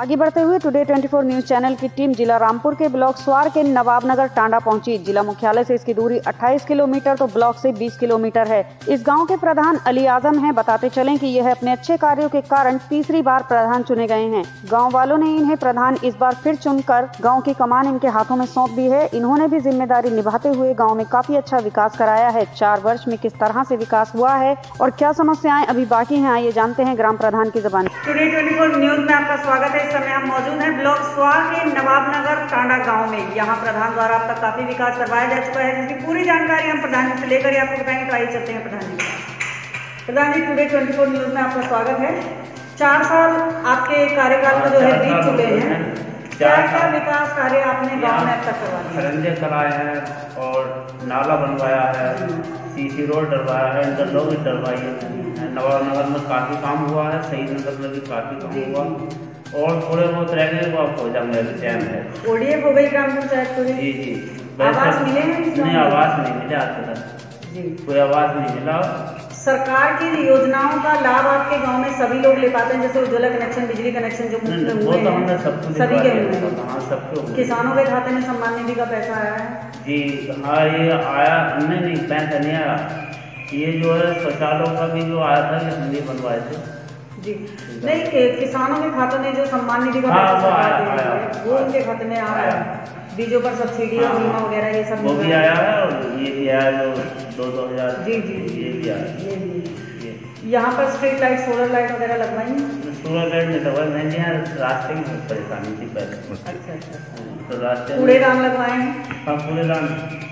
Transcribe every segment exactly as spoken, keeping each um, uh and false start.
आगे बढ़ते हुए टुडे चौबीस न्यूज चैनल की टीम जिला रामपुर के ब्लॉक स्वार के नवाबनगर टांडा पहुंची। जिला मुख्यालय से इसकी दूरी अट्ठाईस किलोमीटर तो ब्लॉक से बीस किलोमीटर है। इस गांव के प्रधान अली आजम हैं। बताते चलें कि यह अपने अच्छे कार्यों के कारण तीसरी बार प्रधान चुने गए हैं। गाँव वालों ने इन्हें प्रधान इस बार फिर चुनकर गाँव की कमान इनके हाथों में सौंप दी है। इन्होंने भी जिम्मेदारी निभाते हुए गाँव में काफी अच्छा विकास कराया है। चार वर्ष में किस तरह से विकास हुआ है और क्या समस्याएं अभी बाकी हैं, आइए जानते हैं ग्राम प्रधान की जुबानी। टुडे चौबीस न्यूज में आपका स्वागत है। इस समय हम मौजूद हैं ब्लॉक स्वार के नवाबनगर टांडा गांव में। यहां प्रधान द्वारा अब तक काफी विकास करवाया जा चुका है, जिसकी पूरी जानकारी हम प्रधान जी से लेकर आपको बताएंगे। तो आइए चलते हैं प्रधान जी। प्रधान जी, टुडे चौबीस न्यूज में आपका स्वागत है। चार साल आपके कार्यकाल में जो है बीत चुके हैं, क्या क्या विकास कार्य आपने गाँव में अब तक करवाए? खरंजे कराए हैं और नाला बनवाया है, सीसी रोड डलवाया है, इंटरलॉक भी डलवाई है। नवाबनगर में काफ़ी काम हुआ है, सही नगर में भी काफ़ी काम हुआ और थोड़े बहुत रह गए वो आप हो जाएंगे अभी टाइम है। ओडीएफ हो गई ग्राम पंचायत पूरी? जी जी। आवास मिले हैं? नहीं, आवास नहीं मिले आज तक जी, कोई आवास नहीं मिला। सरकार की योजनाओं का लाभ आपके गांव में सभी लोग ले पाते हैं, जैसे उज्ज्वला कनेक्शन, बिजली कनेक्शन जो मुफ्त में हुए हैं, सभी के हुए। किसानों के खाते में सम्मान निधि का पैसा आया है? जी हाँ, ये आया नहीं नहीं पैसा नहीं आया। ये जो है शौचालयों का भी जो आया था ये हम भी बनवाए थे जी। नहीं, किसानों के खातों में जो सम्मान निधि का हाँ, पैसा वो आया, आया, आया, वो उनके खाते में आ रहा है। बीजों पर सब्सिडी और बीमा वगैरह ये सब वो भी आया है और ये भी आया जो दो दो हजार जी जी ये भी आया। ये भी यहाँ पर स्ट्रीट लाइट, सोलर लाइट वगैरह लगवाई? सोलर लाइट में लगवाई मैंने, यहाँ रास्ते की बहुत परेशानी थी पहले। अच्छा अच्छा। तो रास्ते कूड़ेदान लगवाए हैं? हाँ, कूड़ेदान।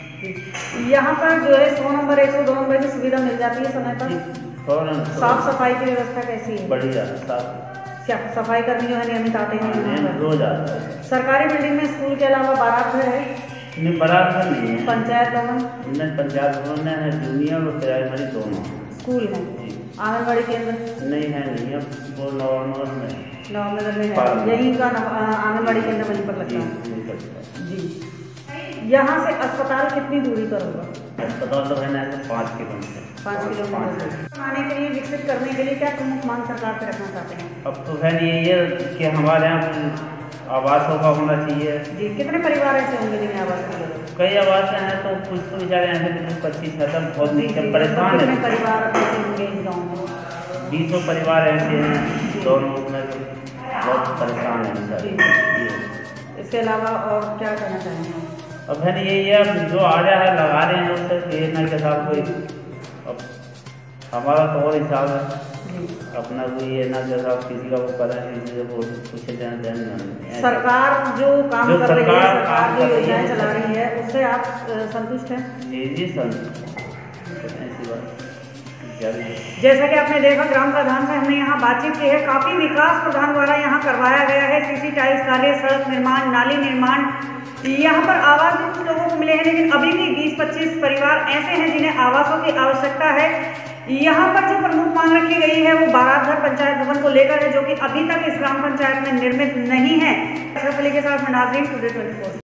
यहाँ पर जो है सौ नंबर एक सौ दो नंबर की सुविधा मिल जाती है समय पर? साफ सफाई की व्यवस्था कैसी है? बढ़िया, साफ सफाई कर्मी जो है नियमित आते हैं रोज आता है। सरकारी बिल्डिंग में स्कूल के अलावा बारात घर है? नहीं, बारात घर नहीं है। पंचायत भवन? नहीं, पंचायत भवन है, जूनियर और प्राइमरी दोनों स्कूल है। आंगनबाड़ी केंद्र? नहीं है, नहीं है, वो नवाबनगर में नवाबनगर में है। यहीं का आंगनबाड़ी केंद्र वहीं पर लगता है जी। यहाँ से अस्पताल कितनी दूरी पर होगा? अस्पताल तो है ना पाँच किलोमीटर। पाँच किलोमीटर आने के लिए, विकसित करने के लिए क्या प्रमुख मांग सरकार से रखना चाहते हैं? अब तो है यही है कि हमारे यहाँ आवासों का होना चाहिए जी। कितने परिवार ऐसे होंगे जिन्हें आवास मिलेगा? कई आवास हैं तो कुछ तो बेचारे ऐसे पच्चीस हजार बहुत नीचे परेशान है। परिवार ऐसे होंगे इस गाँव में? बीसों परिवार ऐसे हैं दोनों में तो बहुत परेशान है बेचारे। इसके अलावा और क्या कहना चाहेंगे? अब है यही है, जो आ रहा है लगा रहे हैं उससे ये ना के साथ कोई। अब हमारा तो और हिसाब है अपना, कोई ये ना जैसा किसी का वो करें किसी से वो कुछ दें। सरकार जो काम जो कर रही है, सरकार जो योजनाएं चला रही है उससे आप संतुष्ट हैं? जी जी संतुष्ट। ऐसी बात जैसा कि आपने देखा ग्राम प्रधान से हमने यहाँ बातचीत की है। काफी विकास प्रधान द्वारा यहाँ करवाया गया है। सीसी टाइल्स कार्य, सड़क निर्माण, नाली निर्माण, यहाँ पर आवास भी कुछ लोगों को मिले हैं, लेकिन अभी भी बीस पच्चीस परिवार ऐसे हैं जिन्हें आवासों की आवश्यकता है। यहाँ पर जो प्रमुख मांग रखी गई है वो बारात घर पंचायत भवन को लेकर है, जो कि अभी तक इस ग्राम पंचायत में निर्मित नहीं है। अशरफ अली के साथ मैं नाज़रीन, टुडे चौबीस।